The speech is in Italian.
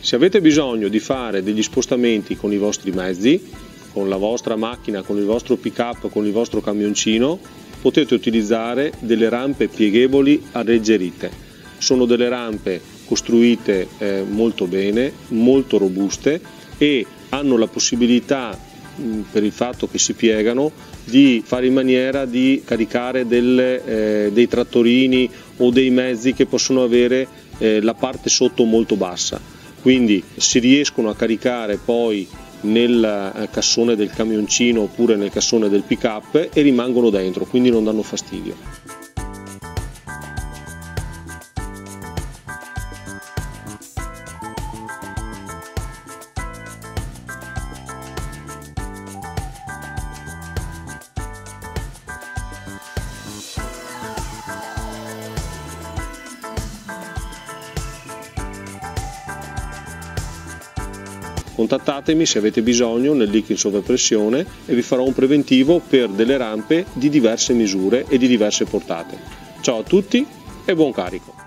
Se avete bisogno di fare degli spostamenti con i vostri mezzi, con la vostra macchina, con il vostro pick-up, con il vostro camioncino, potete utilizzare delle rampe pieghevoli alleggerite. Sono delle rampe costruite molto bene, molto robuste e hanno la possibilità, per il fatto che si piegano, di fare in maniera di caricare dei trattorini o dei mezzi che possono avere la parte sotto molto bassa. Quindi si riescono a caricare poi nel cassone del camioncino oppure nel cassone del pick-up e rimangono dentro, quindi non danno fastidio. Contattatemi se avete bisogno nel link in sovraimpressione e vi farò un preventivo per delle rampe di diverse misure e di diverse portate. Ciao a tutti e buon carico!